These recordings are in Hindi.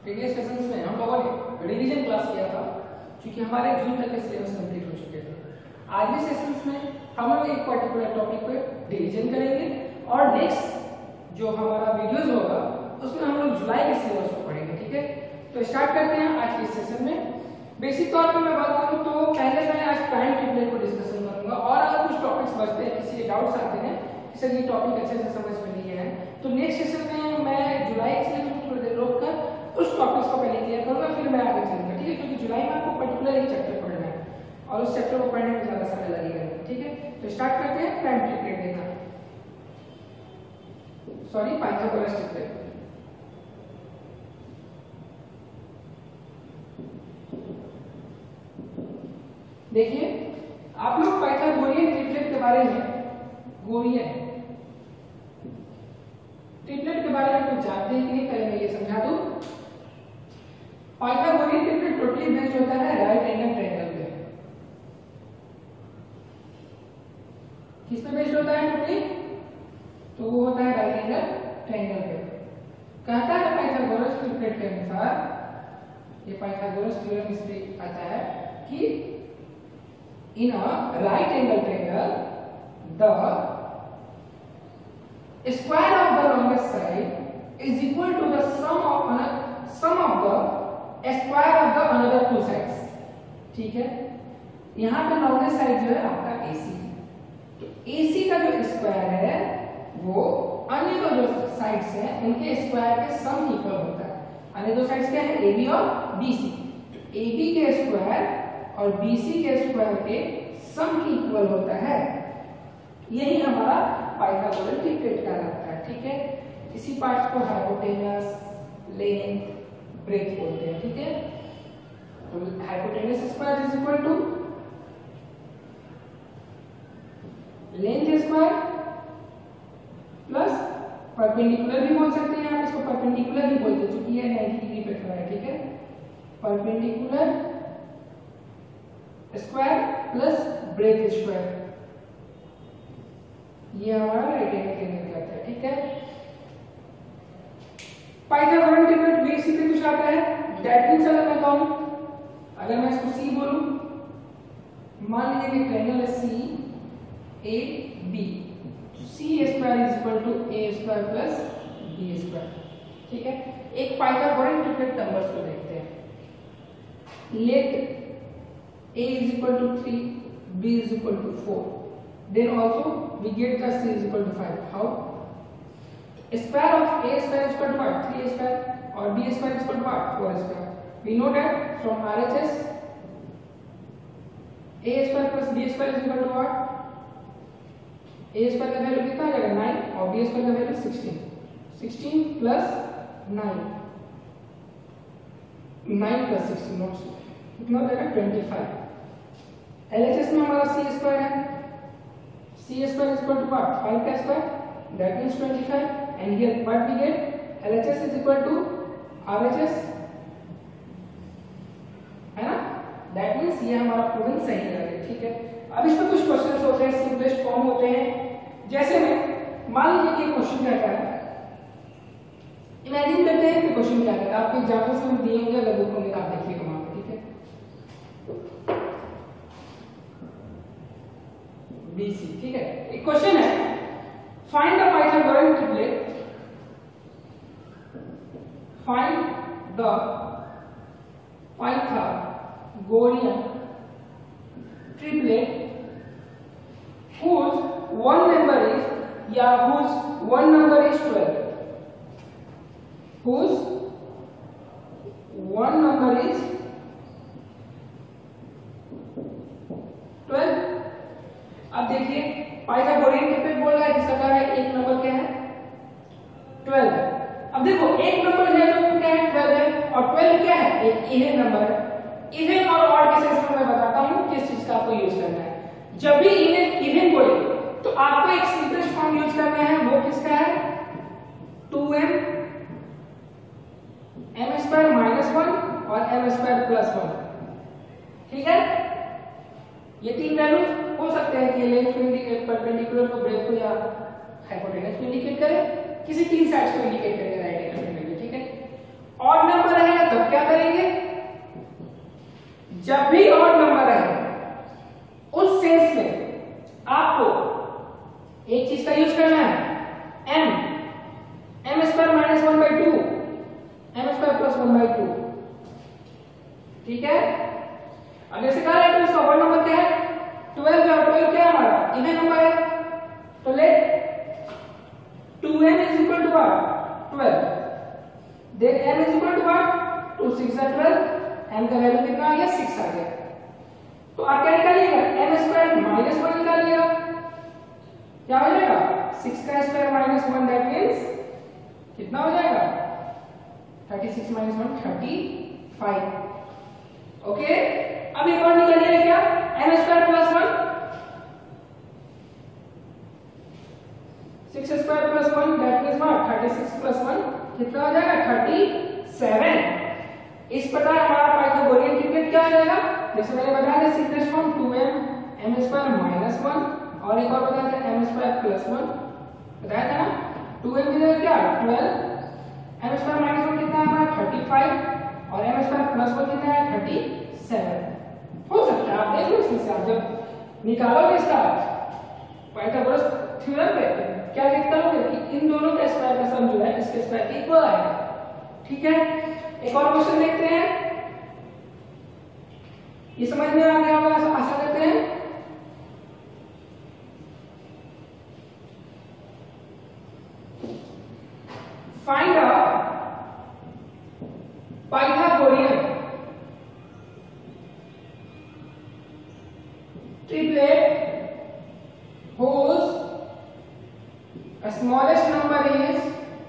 प्रीवियस सेशंस में हम लोगों ने रिवीजन क्लास किया था, क्योंकि हमारे जून तक के सिलेबस कंप्लीट हो चुके थे। आज के सेशंस में हम लोग एक पर्टिकुलर टॉपिक पे रिवीजन करेंगे और नेक्स्ट जो हमारा वीडियोस होगा उसमें हम लोग जुलाई के सिलेबस को पढ़ेंगे। ठीक है, तो स्टार्ट करते हैं आज के सेशन में। बेसिक तौर पे मैं बात करूं तो पहले मैं आज प्राइम ट्रिपलेट को डिस्कशन करूंगा, और अगर कुछ टॉपिक्स बचते हैं, किसी के डाउट्स आते हैं कि सर ये टॉपिक अच्छे से समझ में नहीं है, तो नेक्स्ट सेशन में मैं जुलाई के सिलेबस को थोड़ी देर रोक कर उस टॉपिक्स को पहले क्लियर करूंगा, फिर मैं आगे चलूंगा। ठीक है, क्योंकि जुलाई में आपको पर्टिकुलर एक चैप्टर पढ़ना है और उस चैप्टर को पढ़ने में ज्यादा समय लगेगा। ठीक है, तो स्टार्ट करते हैं प्राइम ट्रिपलेट देखना, सॉरी पाइथागोरस ट्रिपलेट। देखिए आप लोग पाइथागोरियन ट्रिपलेट के बारे में ट्रिपलेट के बारे में कुछ जानते हैं कि नहीं, पहले मैं ये समझा दूं। पाइथागोरियन ट्रिपलेट टोटली बेस्ड होता है राइट एंगल ट्रायंगल पे। किस पे बेस्ड होता है टोटली? तो वो होता है राइट एंगल ट्रायंगल पे। कहता है पाइथागोरस ट्रिपलेट के अनुसार, ये पाइथागोरस थ्योरम इसमें आता है कि in a right angle triangle the square of the longest side is equal to the sum of the square of the another two sides। ठीक है, यहाँ पे longest side जो है आपका AC है, तो AC का जो स्क्वायर है वो अन्य दो जो साइड्स हैं उनके स्क्वायर के सम इक्वल होता है। अन्य दो साइड्स क्या है? AB और BC। तो AB के स्क्वायर और BC के स्क्वायर के सम की इक्वल होता है। यही हमारा पाइथागोरस ट्रिपलेट कहलाता है। ठीक है, इसी पार्ट को हाइपोटेनस, लेंथ, ब्रेथ बोलते हैं। ठीक है, तो hypotenuse square is equal to length square plus perpendicular भी बोल सकते हैं आप, इसको परपेंडिकुलर भी बोलते हैं क्योंकि ये 90 डिग्री पे खड़ा है। ठीक है, perpendicular square plus breadth square, ये हमारा राइट एंगल ट्रायंगल कहता है। ठीक है, पाइथागोरस ट्रिपलेट भी इसी पे कुछ आता है। दैट मींस अगर मैं कहूं, अगर मैं इसको C बोलूं, मान लीजिए कि ट्रायंगल है C A B, C square is equal to A square plus B square. ठीक है, एक पाइथागोरस ट्रिपलेट नंबर्स को देखते हैं। Let A is equal to 3, B is equal to 4. Then also we get the C is equal to 5. How? Square of A square is equal to what? 3 square, or B square is equal to what? 4 square. We know that from RHS A square plus B square is equal to what? A square का वैल्यू कितना आ जाएगा? 9, और B square का वैल्यू 16. 16 plus 9, 9 plus 16 not कितना हो जाएगा? 25। LHS में हमारा C स्क्वायर है, C square is equal to what? 5 का square, that means 25, and here what we get? LHS is equal to RHS, है ना? दैट मींस ये हमारा प्रूवन सही है। ठीक है, अब इसमें कुछ क्वेश्चंस होते हैं, सिंपलेस्ट फॉर्म होते हैं। जैसे में मान लीजिए कि क्वेश्चन कहता है, इमेजिन करते हैं कि क्वेश्चन क्या कहता है, आपके एग्जाम्पल्स में दिए होंगे, अगर बुक में आप देखिएगा वहां पे। ठीक है, BC। ठीक है, एक क्वेश्चन है, find the Pythagoras triplet, find the Pythagorean triplet whose one number is 12, whose one number is 12। अब देखिए पाइथागोरियन ट्रिपलेट बोल रहा है जिसका क्या है? एक नंबर क्या है? 12। अब देखो एक नंबर है जो क्या है? 12 है, और 12 क्या है? एक इवन नंबर है। इवन और ऑड के सेक्शन में मैं बताता हूं किस चीज का आपको यूज करना है। जब भी इवन बोले तो आपको एक सिंपलेस्ट फॉर्म यूज करना है, वो किसका है? 2m m स्क्वायर माइनस 1 और m स्क्वायर प्लस 1। ठीक है, ये तीन वैल्यूज हो सकते हैं कि लेंथ को इंडिकेट, परपेंडिकुलर को, ब्रेथ को या हाइपोटेनस को इंडिकेट करे, किसी तीन साइड्स को इंडिकेट करेगा राइट एंगल ट्रायंगल। ठीक है, ऑड नंबर रहेगा जब भी ऑड नंबर है उस सेंस में आपको एक चीज का यूज करना है, m square minus 1/2, m square plus 1/2। ठीक है, अब जैसे कह रहे हैं इसका होल नंबर क्या है 12 है, 12 क्या है हमारा इवन नंबर है, तो let 2m is equal to what 12, then m is equal to what 2 6 are 12, m का वैल्यू कितना आ गया 6 आ गया। तो आप क्या निकालिएगा m स्क्वायर माइनस 1 निकालिएगा, क्या हो जाएगा 6 का स्क्वायर माइनस 1, दैट मींस कितना हो जाएगा 36 माइनस 1 35। ओके, अब एक और निकालिएगा क्या m square plus 1, 6 square plus 1 that means what 36 plus 1 कितना हो जाएगा 37। इस प्रकार हमारा पाइथागोरियन ट्रिपलेट क्या आ जाएगा, जैसे मैंने बताया था simplest form 2m m square minus 1 और एक और बताया था m स्क्वायर प्लस 1 बताया था ना, 2m की जगह क्या 12, m स्क्वायर माइनस 1 कितना है हमारा 35 और m स्क्वायर प्लस 1 कितना है 37। हो सकता है आप देख लो इसमें से आप जब निकालोगे इसका पाइथागोरस थ्योरम पे क्या लिखता होगे कि इन दोनों का स्क्वायर का सम जो है इसके स्क्वायर के इक्वल आएगा। ठीक है, एक और क्वेश्चन देखते हैं, ये समझ में आ गया होगा आशा करते हैं। Find out Pythagorean triplet whose smallest number is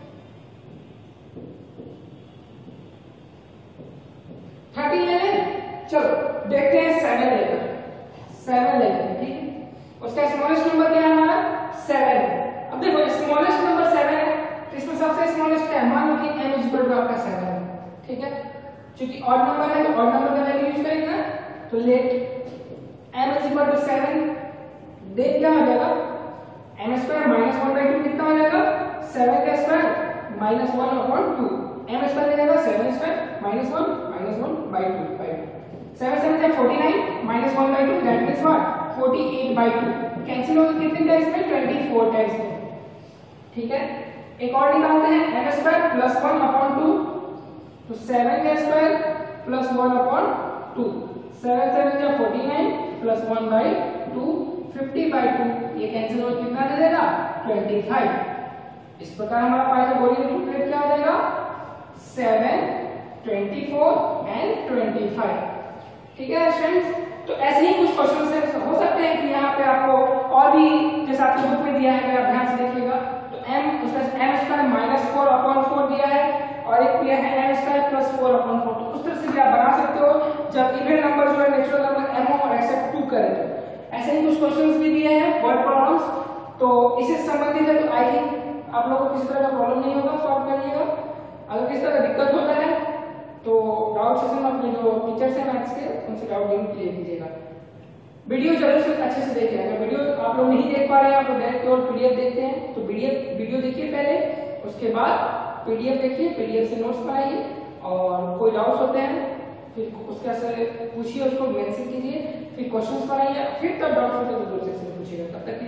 30 ले लें, चलो देखते हैं 7 लेकर, 7 लेते हैं। ठीक है, उसका स्मॉलेस्ट नंबर क्या है हमारा 7। अब देखो स्मॉलेस्ट नंबर 7 है तो इसमें सबसे स्मॉलेस्ट क्या है, मान लो कि m इक्वल टू आपका 7 है। ठीक है, क्योंकि ऑड नंबर है तो ऑड नंबर का वैल्यू यूज करेंगे ना, तो let m is equal to 7, देख क्या हो जाएगा m स्क्वायर माइनस 1/2 कितना हो जाएगा 7 का स्क्वायर माइनस 1/2, m स्क्वायर हो जाएगा 7 स्क्वायर माइनस 1/2 7 7 से 49 minus 1/2 that means what 48/2 cancel होगा कितने टाइम्स में 24 टाइम्स में। ठीक है, एक और निकालते हैं m स्क्वायर प्लस 1/2, तो 7 का स्क्वायर प्लस 1/2, 7 7 से 49 प्लस 1/2 50/2, ये कैंसिल हो कितना दे देगा 25। इस प्रकार हमारा पाइथागोरियन ट्रिपलेट क्या हो जाएगा 7 24 एंड 25। ठीक है स्टूडेंट्स, तो ऐसे ही कुछ क्वेश्चन हो सकते हैं कि यहाँ पे आपको और भी जैसे आपके बुक में दिया है अगर आप ध्यान से देखिएगा तो m उसका m स्क्वायर माइनस 4/4 दिया है और एक दिया है m स्क्वायर प्लस 4/4, तो उस तरह से भी आप बना सकते हो जब इवन नंबर जो है नेचुरल नंबर m हो और एक्सेप्ट 2 करे। तो ऐसे ही कुछ क्वेश्चंस भी दिए हैं वर्ड प्रॉब्लम्स, तो इससे संबंधित है तो आई थिंक आप लोगों को किसी तरह का प्रॉब्लम नहीं होगा, सॉल्व करिएगा। अगर किसी तरह दिक्कत होता है तो डाउट सेशन में अपने जो टीचर्स हैं मैथ्स के उनसे डाउट जरूर क्लियर कीजिएगा। वीडियो जरूर से अच्छे से देखिए, अगर वीडियो आप लोग नहीं देख पा रहे हैं आप डायरेक्ट केवल पीडीएफ देखते हैं तो वीडियो देखिए पहले, उसके बाद पीडीएफ देखिए, पीडीएफ से नोट्स बनाइए और कोई डाउट्स होते हैं फिर उसका से पूछिए, उसको मेंशन कीजिए, फिर क्वेश्चंस बनाइए, फिर तब डाउट्स होते हैं तो दूसरे से पूछिएगा। तब तक